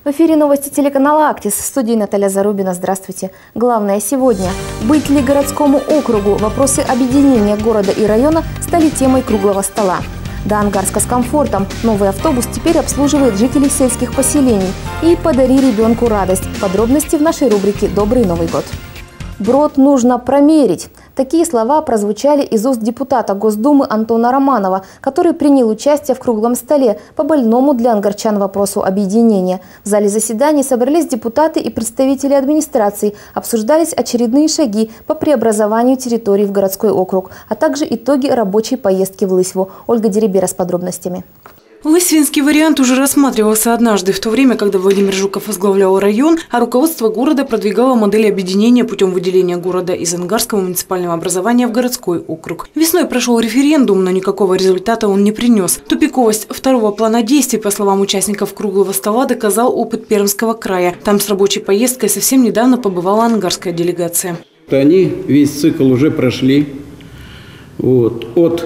В эфире новости телеканала «Актис». В студии Наталья Зарубина. Здравствуйте. Главное сегодня. Быть ли городскому округу? Вопросы объединения города и района стали темой круглого стола. До Ангарска с комфортом. Новый автобус теперь обслуживает жителей сельских поселений. И «Подари ребенку радость». Подробности в нашей рубрике «Добрый Новый год». Брод нужно промерить. Такие слова прозвучали из уст депутата Госдумы Антона Романова, который принял участие в круглом столе по больному для ангарчан вопросу объединения. В зале заседаний собрались депутаты и представители администрации. Обсуждались очередные шаги по преобразованию территории в городской округ, а также итоги рабочей поездки в Лысьву. Ольга Дерибера с подробностями. Лысьвинский вариант уже рассматривался однажды, в то время, когда Владимир Жуков возглавлял район, а руководство города продвигало модель объединения путем выделения города из ангарского муниципального образования в городской округ. Весной прошел референдум, но никакого результата он не принес. Тупиковость второго плана действий, по словам участников круглого стола, доказал опыт Пермского края. Там с рабочей поездкой совсем недавно побывала ангарская делегация. Они весь цикл уже прошли. От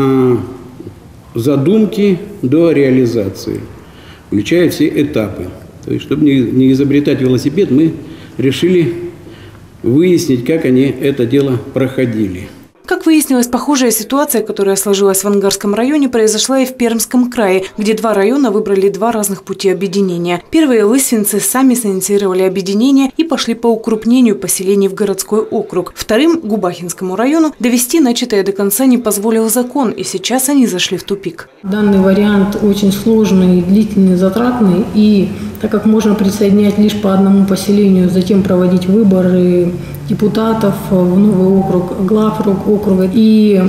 задумки до реализации, включая все этапы. То есть, чтобы не изобретать велосипед, мы решили выяснить, как они это дело проходили. Как выяснилось, похожая ситуация, которая сложилась в Ангарском районе, произошла и в Пермском крае, где два района выбрали два разных пути объединения. Первые лысьвинцы сами инициировали объединение и пошли по укрупнению поселений в городской округ. Вторым, Губахинскому району, довести начатое до конца не позволил закон, и сейчас они зашли в тупик. Данный вариант очень сложный, длительный, затратный, и так как можно присоединять лишь по одному поселению, затем проводить выборы депутатов в новый округ, глав округа. И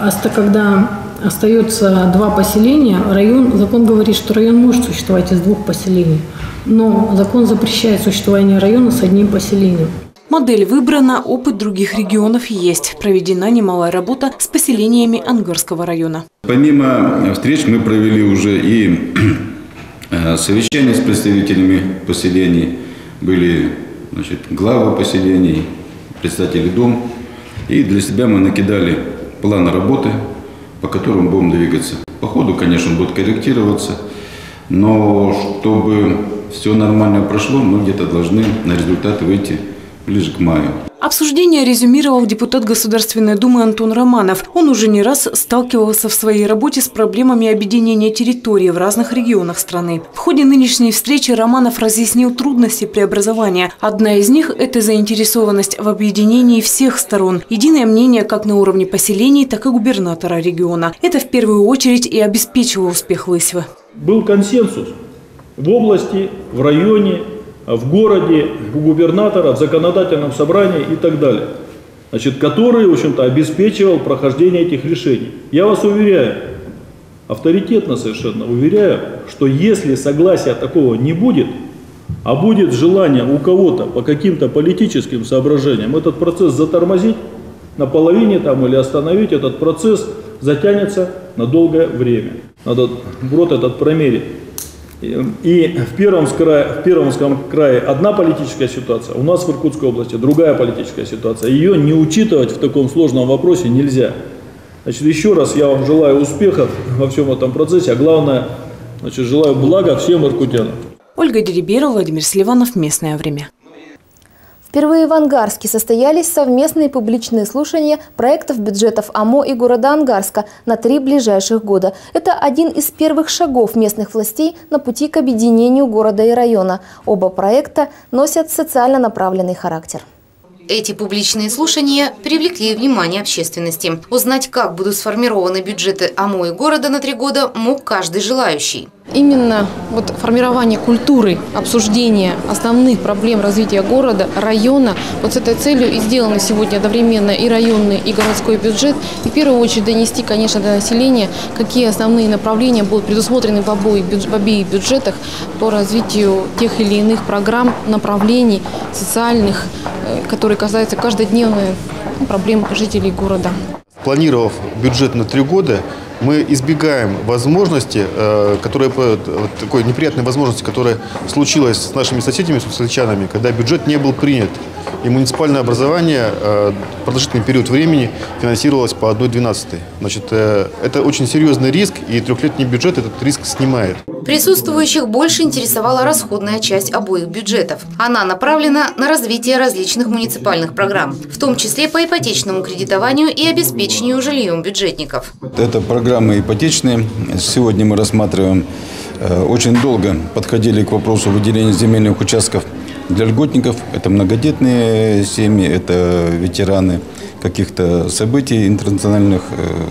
когда остается два поселения, закон говорит, что район может существовать из двух поселений, но закон запрещает существование района с одним поселением. Модель выбрана, опыт других регионов есть. Проведена немалая работа с поселениями Ангарского района. Помимо встреч мы провели уже и совещания с представителями поселений, были главы поселений, председатели дом. И для себя мы накидали план работы, по которому будем двигаться. По ходу, конечно, будет корректироваться, но чтобы все нормально прошло, мы где-то должны на результаты выйти ближе к маю. Обсуждение резюмировал депутат Государственной Думы Антон Романов. Он уже не раз сталкивался в своей работе с проблемами объединения территории в разных регионах страны. В ходе нынешней встречи Романов разъяснил трудности преобразования. Одна из них – это заинтересованность в объединении всех сторон. Единое мнение как на уровне поселений, так и губернатора региона. Это в первую очередь и обеспечило успех Лысьвы. Был консенсус в области, в районе, в городе, у губернатора, в законодательном собрании и так далее, который, в общем-то, обеспечивал прохождение этих решений. Я вас уверяю, авторитетно совершенно уверяю, что если согласия такого не будет, а будет желание у кого-то по каким-то политическим соображениям этот процесс затормозить наполовине или остановить, этот процесс затянется на долгое время. Надо брод этот промерить. И в Пермском крае одна политическая ситуация, у нас в Иркутской области другая политическая ситуация. Ее не учитывать в таком сложном вопросе нельзя. Еще раз я вам желаю успехов во всем этом процессе, а главное, желаю блага всем иркутянам. Ольга Дерибера, Владимир Селиванов. Местное время. Впервые в Ангарске состоялись совместные публичные слушания проектов бюджетов АМО и города Ангарска на 3 ближайших года. Это один из первых шагов местных властей на пути к объединению города и района. Оба проекта носят социально направленный характер. Эти публичные слушания привлекли внимание общественности. Узнать, как будут сформированы бюджеты АМО и города на 3 года, мог каждый желающий. Именно формирование культуры, обсуждения основных проблем развития города, района, с этой целью и сделано сегодня одновременно и районный, и городской бюджет. И в первую очередь донести, конечно, до населения, какие основные направления будут предусмотрены в обеих бюджетах по развитию тех или иных программ, направлений социальных, которые касаются каждодневных проблем жителей города. Планировав бюджет на 3 года, мы избегаем возможности, такой неприятной возможности, которая случилась с нашими соседями, с усольчанами, когда бюджет не был принят. И муниципальное образование продолжительный период времени финансировалось по 1/12. Значит, это очень серьезный риск, и трехлетний бюджет этот риск снимает. Присутствующих больше интересовала расходная часть обоих бюджетов. Она направлена на развитие различных муниципальных программ, в том числе по ипотечному кредитованию и обеспечению жильем бюджетников. Это программы ипотечные. Сегодня мы рассматриваем. Очень долго подходили к вопросу выделения земельных участков для льготников. Это многодетные семьи, это ветераны каких-то событий интернациональных,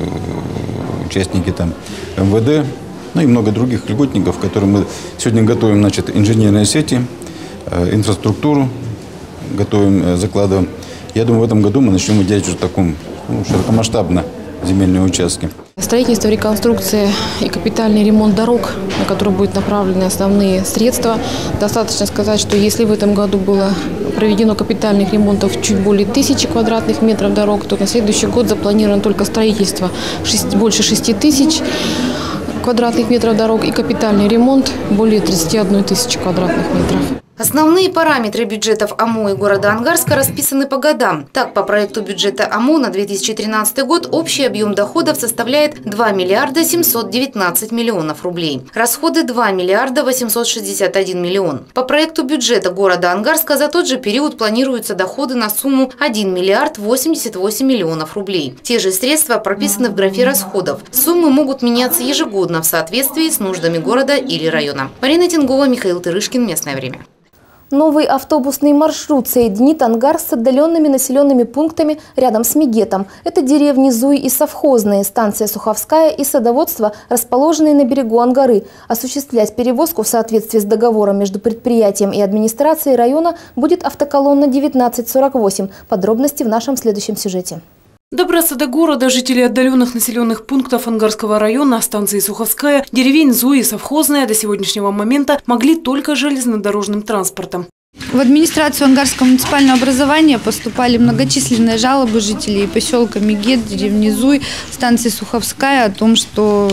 участники там МВД, ну и много других льготников, которые мы сегодня готовим, значит, инженерные сети, инфраструктуру готовим, закладываем. Я думаю, в этом году мы начнем выделять уже таком широкомасштабно земельные участки. Строительство, реконструкция и капитальный ремонт дорог, на которые будут направлены основные средства. Достаточно сказать, что если в этом году было проведено капитальных ремонтов чуть более 1000 квадратных метров дорог, то на следующий год запланировано только строительство больше 6000 квадратных метров дорог и капитальный ремонт более 31 тысячи квадратных метров. Основные параметры бюджетов АМО и города Ангарска расписаны по годам. Так, по проекту бюджета АМО на 2013 год общий объем доходов составляет 2 миллиарда 719 миллионов рублей. Расходы 2 миллиарда 861 миллион. По проекту бюджета города Ангарска за тот же период планируются доходы на сумму 1 миллиард 88 миллионов рублей. Те же средства прописаны в графе расходов. Суммы могут меняться ежегодно в соответствии с нуждами города или района. Марина Тингова, Михаил Тырышкин. Местное время. Новый автобусный маршрут соединит Ангарск с отдаленными населенными пунктами рядом с Мегетом. Это деревни Зуй и Совхозные, станция Суховская и садоводство, расположенные на берегу Ангары. Осуществлять перевозку в соответствии с договором между предприятием и администрацией района будет автоколонна 1948. Подробности в нашем следующем сюжете. Добраться до города жители отдаленных населенных пунктов Ангарского района, станции Суховская, деревень Зуи и Совхозная до сегодняшнего момента могли только железнодорожным транспортом. В администрацию Ангарского муниципального образования поступали многочисленные жалобы жителей поселка Мегет, деревни Зуй, станции Суховская о том, что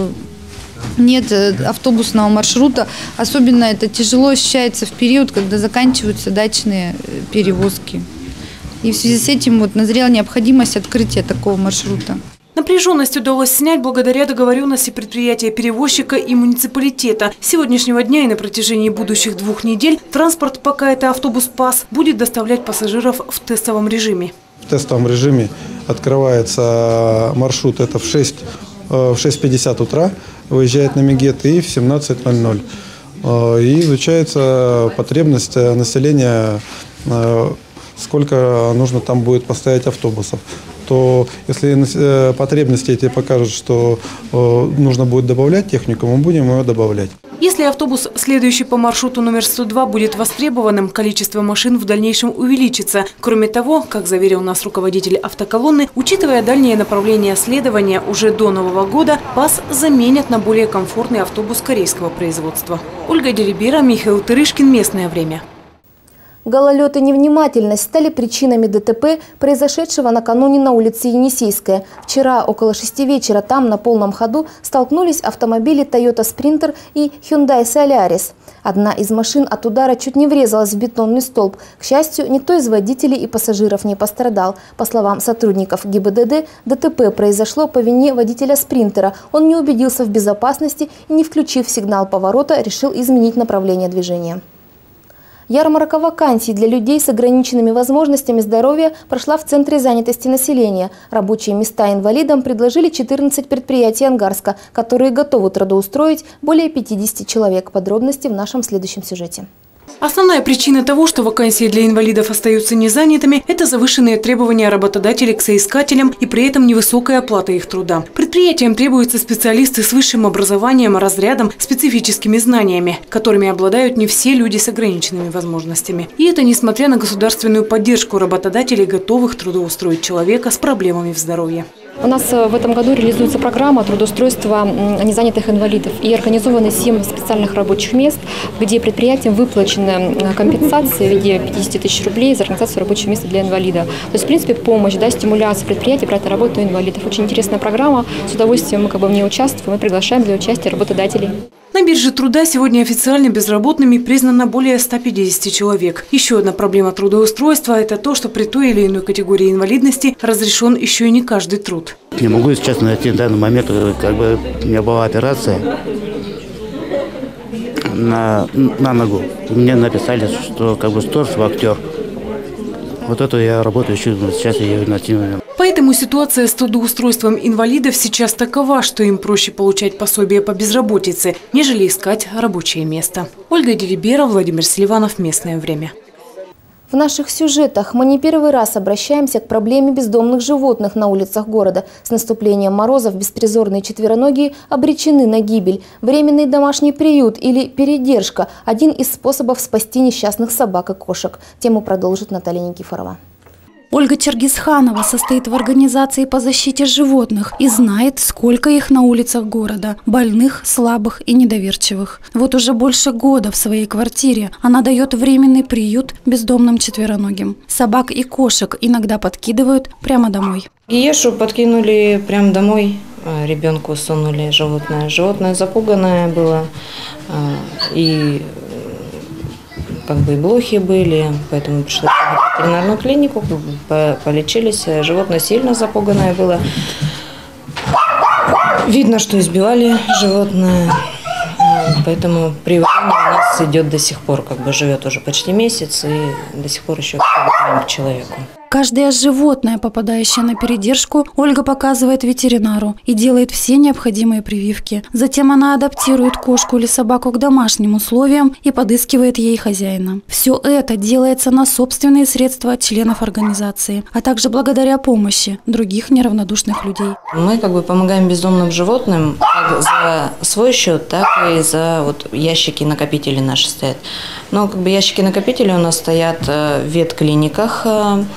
нет автобусного маршрута. Особенно это тяжело ощущается в период, когда заканчиваются дачные перевозки. И в связи с этим назрела необходимость открытия такого маршрута. Напряженность удалось снять благодаря договоренности предприятия-перевозчика и муниципалитета. С сегодняшнего дня и на протяжении будущих 2 недель транспорт, пока это автобус ПАС, будет доставлять пассажиров в тестовом режиме. В тестовом режиме открывается маршрут, это в 6:50 утра выезжает на Мегет и в 17:00. И изучается потребность населения, сколько нужно там будет поставить автобусов. То если потребности эти покажут, что нужно будет добавлять технику, мы будем ее добавлять. Если автобус, следующий по маршруту номер 102, будет востребованным, количество машин в дальнейшем увеличится. Кроме того, как заверил нас руководитель автоколонны, учитывая дальнее направление следования, уже до Нового года ПАС заменят на более комфортный автобус корейского производства. Ольга Дерибера, Михаил Тырышкин. Местное время. Гололед и невнимательность стали причинами ДТП, произошедшего накануне на улице Енисейская. Вчера около 6 вечера там на полном ходу столкнулись автомобили Toyota Sprinter и Hyundai Solaris. Одна из машин от удара чуть не врезалась в бетонный столб. К счастью, никто из водителей и пассажиров не пострадал. По словам сотрудников ГИБДД, ДТП произошло по вине водителя Спринтера. Он не убедился в безопасности и, не включив сигнал поворота, решил изменить направление движения. Ярмарка вакансий для людей с ограниченными возможностями здоровья прошла в Центре занятости населения. Рабочие места инвалидам предложили 14 предприятий Ангарска, которые готовы трудоустроить более 50 человек. Подробности в нашем следующем сюжете. Основная причина того, что вакансии для инвалидов остаются незанятыми, это завышенные требования работодателей к соискателям и при этом невысокая оплата их труда. Предприятиям требуются специалисты с высшим образованием, разрядом, специфическими знаниями, которыми обладают не все люди с ограниченными возможностями. И это несмотря на государственную поддержку работодателей, готовых трудоустроить человека с проблемами в здоровье. У нас в этом году реализуется программа трудоустройства незанятых инвалидов и организованы 7 специальных рабочих мест, где предприятиям выплачены компенсации в виде 50 тысяч рублей за организацию рабочего места для инвалида. То есть, в принципе, помощь, стимуляция предприятий брать на работу инвалидов. Очень интересная программа. С удовольствием мы в ней участвуем и приглашаем для участия работодателей. На бирже труда сегодня официально безработными признано более 150 человек. Еще одна проблема трудоустройства – это то, что при той или иной категории инвалидности разрешен еще и не каждый труд. Не могу сейчас найти в данный момент, у меня была операция на ногу. Мне написали, что сторс, актер. Вот это я работаю еще, сейчас я ее найти. Поэтому ситуация с трудоустройством инвалидов сейчас такова, что им проще получать пособие по безработице, нежели искать рабочее место. Ольга Делибера, Владимир Селиванов. Местное время. В наших сюжетах мы не первый раз обращаемся к проблеме бездомных животных на улицах города. С наступлением морозов беспризорные четвероногие обречены на гибель. Временный домашний приют или передержка – один из способов спасти несчастных собак и кошек. Тему продолжит Наталья Никифорова. Ольга Чергисханова состоит в организации по защите животных и знает, сколько их на улицах города – больных, слабых и недоверчивых. Вот уже больше года в своей квартире она дает временный приют бездомным четвероногим. Собак и кошек иногда подкидывают прямо домой. Гиешу подкинули прямо домой, ребенку сунули животное. Животное запуганное было, и и блохи были, поэтому пришлось в ветеринарную клинику, полечились. Животное сильно запуганное было. Видно, что избивали животное, поэтому привыкание у нас идет до сих пор, живет уже почти месяц и до сих пор еще привыкаем к человеку. Каждое животное, попадающее на передержку, Ольга показывает ветеринару и делает все необходимые прививки. Затем она адаптирует кошку или собаку к домашним условиям и подыскивает ей хозяина. Все это делается на собственные средства членов организации, а также благодаря помощи других неравнодушных людей. Мы помогаем бездомным животным как за свой счет, так и за ящики-накопители наши стоят. Но ящики-накопители у нас стоят в ветклиниках,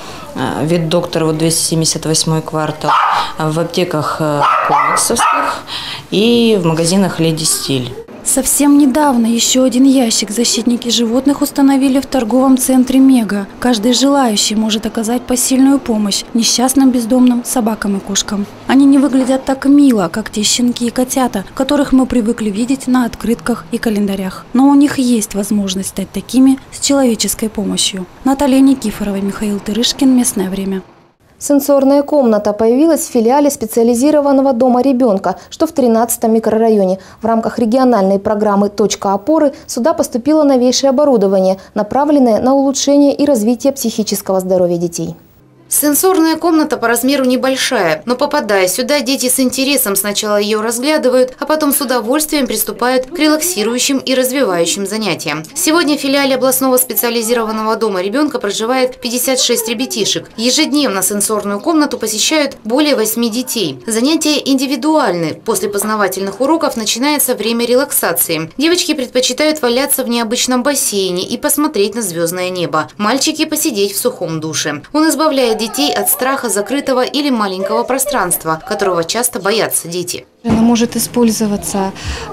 ветдоктор 278 квартал, в аптеках комиксовских и в магазинах «Леди Стиль». Совсем недавно еще один ящик защитники животных установили в торговом центре «Мега». Каждый желающий может оказать посильную помощь несчастным бездомным собакам и кошкам. Они не выглядят так мило, как те щенки и котята, которых мы привыкли видеть на открытках и календарях. Но у них есть возможность стать такими с человеческой помощью. Наталья Никифорова, Михаил Тырышкин. Местное время. Сенсорная комната появилась в филиале специализированного дома ребенка, что в 13-м микрорайоне. В рамках региональной программы «Точка опоры» сюда поступило новейшее оборудование, направленное на улучшение и развитие психического здоровья детей. Сенсорная комната по размеру небольшая, но попадая сюда, дети с интересом сначала ее разглядывают, а потом с удовольствием приступают к релаксирующим и развивающим занятиям. Сегодня в филиале областного специализированного дома ребенка проживает 56 ребятишек. Ежедневно сенсорную комнату посещают более 8 детей. Занятия индивидуальны. После познавательных уроков начинается время релаксации. Девочки предпочитают валяться в необычном бассейне и посмотреть на звездное небо. Мальчики посидеть в сухом душе. Он избавляет детей от страха закрытого или маленького пространства, которого часто боятся дети. Она может использоваться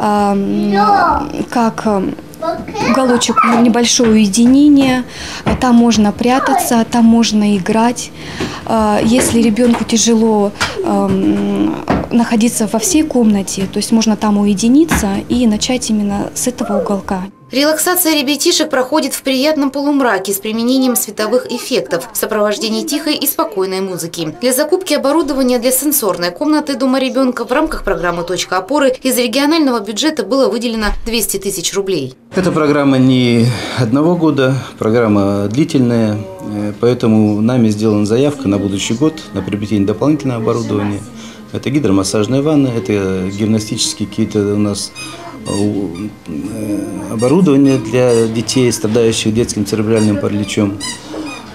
как уголочек небольшого уединения. Там можно прятаться, там можно играть. Если ребенку тяжело находиться во всей комнате, то есть можно там уединиться и начать именно с этого уголка. Релаксация ребятишек проходит в приятном полумраке с применением световых эффектов в сопровождении тихой и спокойной музыки. Для закупки оборудования для сенсорной комнаты дома ребенка в рамках программы «Точка опоры» из регионального бюджета было выделено 200 тысяч рублей. Эта программа не одного года, программа длительная, поэтому нами сделана заявка на будущий год на приобретение дополнительного оборудования. Это гидромассажная ванна, это гимнастические какие-то у нас оборудование для детей, страдающих детским церебральным параличом.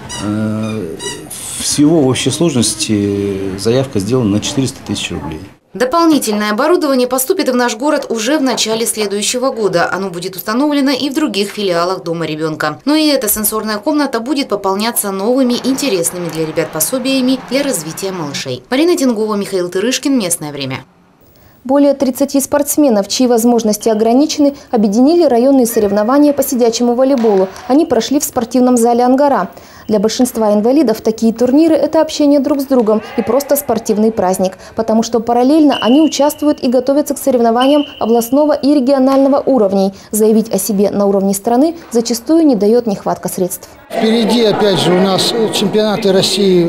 Всего в общей сложности заявка сделана на 400 тысяч рублей. Дополнительное оборудование поступит в наш город уже в начале следующего года. Оно будет установлено и в других филиалах Дома ребенка. Но и эта сенсорная комната будет пополняться новыми интересными для ребят пособиями для развития малышей. Марина Тенгова, Михаил Тырышкин. Местное время. Более 30 спортсменов, чьи возможности ограничены, объединили районные соревнования по сидячему волейболу. Они прошли в спортивном зале «Ангара». Для большинства инвалидов такие турниры – это общение друг с другом и просто спортивный праздник, потому что параллельно они участвуют и готовятся к соревнованиям областного и регионального уровней. Заявить о себе на уровне страны зачастую не дает нехватка средств. Впереди, опять же, у нас чемпионаты России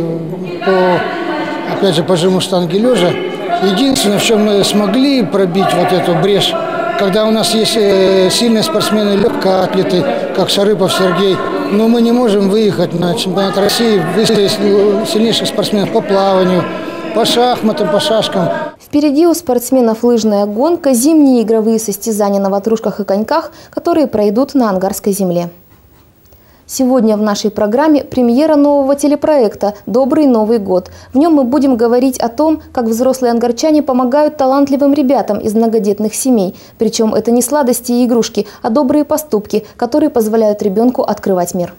по жиму штанги лежа. Единственное, в чем мы смогли пробить вот эту брешь, когда у нас есть сильные спортсмены, легкоатлеты, как Шарыпов Сергей, но мы не можем выехать на чемпионат России, выставить сильнейших спортсменов по плаванию, по шахматам, по шашкам. Впереди у спортсменов лыжная гонка, зимние игровые состязания на ватрушках и коньках, которые пройдут на ангарской земле. Сегодня в нашей программе премьера нового телепроекта «Добрый Новый год». В нем мы будем говорить о том, как взрослые ангарчане помогают талантливым ребятам из многодетных семей. Причем это не сладости и игрушки, а добрые поступки, которые позволяют ребенку открывать мир.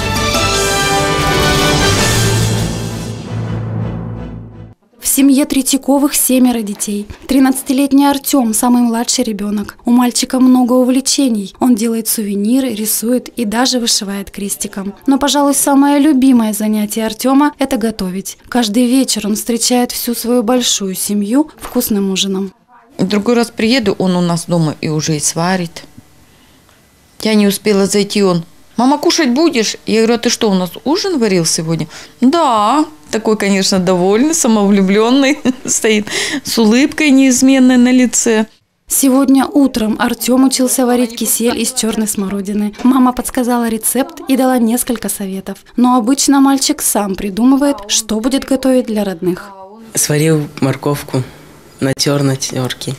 В семье Третьяковых 7 детей. 13-летний Артем – самый младший ребенок. У мальчика много увлечений. Он делает сувениры, рисует и даже вышивает крестиком. Но, пожалуй, самое любимое занятие Артема – это готовить. Каждый вечер он встречает всю свою большую семью вкусным ужином. В другой раз приеду, он у нас дома и уже и сварит. Я не успела зайти, он: «Мама, кушать будешь?» Я говорю: «А ты что, у нас ужин варил сегодня?» «Да». Такой, конечно, довольный, самовлюбленный, стоит с улыбкой неизменной на лице. Сегодня утром Артем учился варить кисель из черной смородины. Мама подсказала рецепт и дала несколько советов. Но обычно мальчик сам придумывает, что будет готовить для родных. Сварил морковку на черной терке.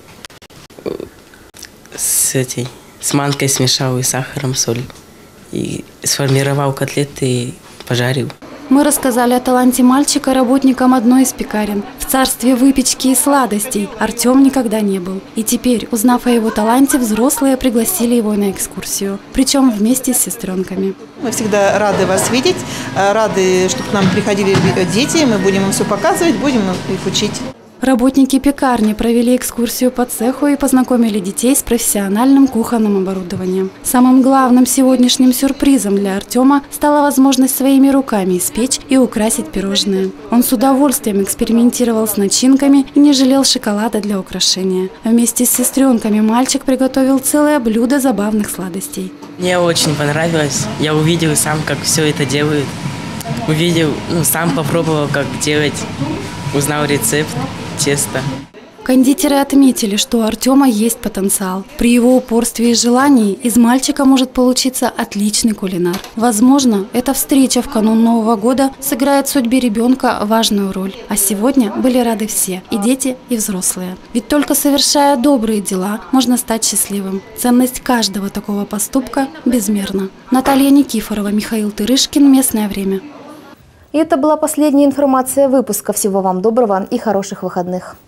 С манкой смешал и сахаром, соль. И сформировал котлеты и пожарил. Мы рассказали о таланте мальчика работникам одной из пекарен. В царстве выпечки и сладостей Артем никогда не был. И теперь, узнав о его таланте, взрослые пригласили его на экскурсию. Причем вместе с сестренками. Мы всегда рады вас видеть, рады, чтобы к нам приходили дети. Мы будем им все показывать, будем их учить. Работники пекарни провели экскурсию по цеху и познакомили детей с профессиональным кухонным оборудованием. Самым главным сегодняшним сюрпризом для Артема стала возможность своими руками испечь и украсить пирожные. Он с удовольствием экспериментировал с начинками и не жалел шоколада для украшения. Вместе с сестренками мальчик приготовил целое блюдо забавных сладостей. Мне очень понравилось. Я увидел сам, как все это делают. Сам попробовал, как делать. Узнал рецепт теста. Кондитеры отметили, что у Артема есть потенциал. При его упорстве и желании из мальчика может получиться отличный кулинар. Возможно, эта встреча в канун Нового года сыграет в судьбе ребенка важную роль. А сегодня были рады все – и дети, и взрослые. Ведь только совершая добрые дела, можно стать счастливым. Ценность каждого такого поступка безмерна. Наталья Никифорова, Михаил Тырышкин. Местное время. И это была последняя информация выпуска. Всего вам доброго и хороших выходных.